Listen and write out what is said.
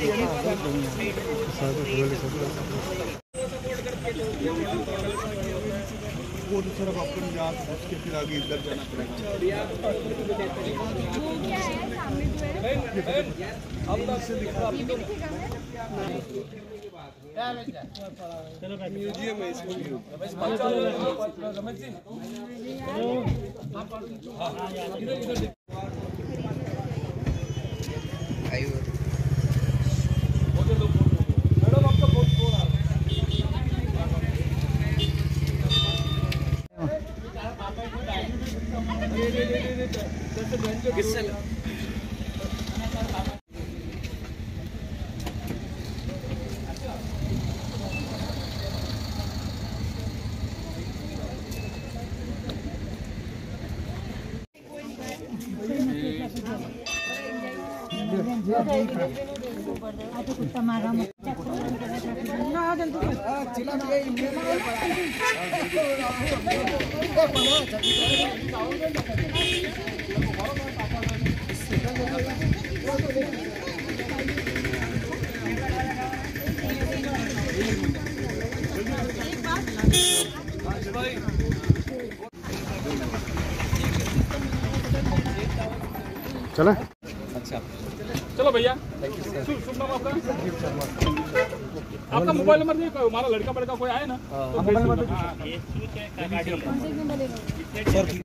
वो तो सर अब अपन यहाँ उसके फिर आगे इधर जाना पड़ेगा। म्यूजियम है इसमें। चलो अच्छा चलो भैया। शुभ नाम आपका? आपका मोबाइल नंबर नहीं, हमारा लड़का बड़का कोई आए ना।